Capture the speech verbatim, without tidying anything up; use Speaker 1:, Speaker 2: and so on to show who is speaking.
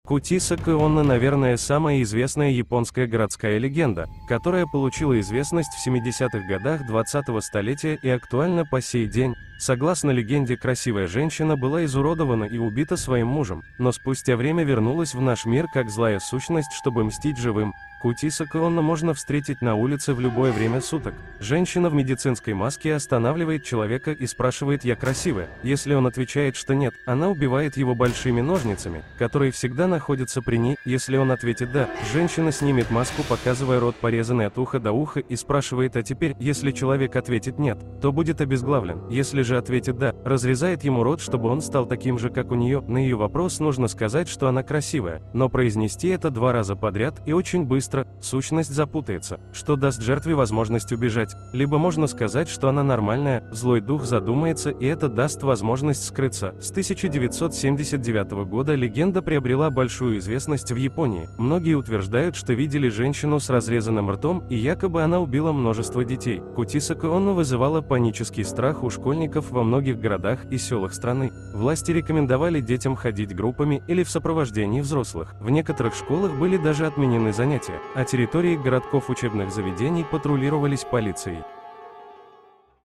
Speaker 1: Кутисака Онна, наверное, самая известная японская городская легенда, которая получила известность в семидесятых годах двадцатого столетия и актуальна по сей день. Согласно легенде, красивая женщина была изуродована и убита своим мужем, но спустя время вернулась в наш мир как злая сущность, чтобы мстить живым. Кутисака Онна можно встретить на улице в любое время суток. Женщина в медицинской маске останавливает человека и спрашивает: «Я красивая?». Если он отвечает, что нет, она убивает его большими ножницами, которые всегда находятся при ней. Если он ответит «да», женщина снимет маску, показывая рот, порезанный от уха до уха, и спрашивает: «А теперь?». Если человек ответит «нет», то будет обезглавлен. Если же ответит «да», разрезает ему рот, чтобы он стал таким же, как у нее. На ее вопрос нужно сказать, что она красивая, но произнести это два раза подряд и очень быстро. Сущность запутается, что даст жертве возможность убежать. Либо можно сказать, что она нормальная, злой дух задумается, и это даст возможность скрыться. С тысяча девятьсот семьдесят девятого года легенда приобрела большую известность в Японии. Многие утверждают, что видели женщину с разрезанным ртом, и якобы она убила множество детей. Кутисака Онна вызывала панический страх у школьников во многих городах и селах страны. Власти рекомендовали детям ходить группами или в сопровождении взрослых. В некоторых школах были даже отменены занятия, а территории городков учебных заведений патрулировались полицией.